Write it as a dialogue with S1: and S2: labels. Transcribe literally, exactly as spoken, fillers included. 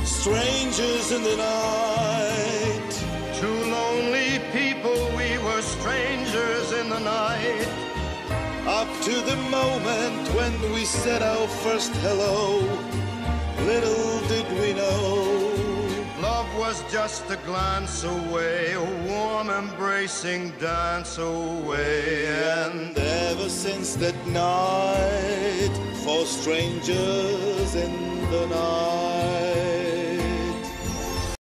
S1: strangers in the night.
S2: Two lonely people, we were strangers in the night.
S1: Up to the moment when we said our first hello, little did we know
S2: love was just a glance away, a warm embracing dance away.
S1: And ever since that night, for strangers in the night.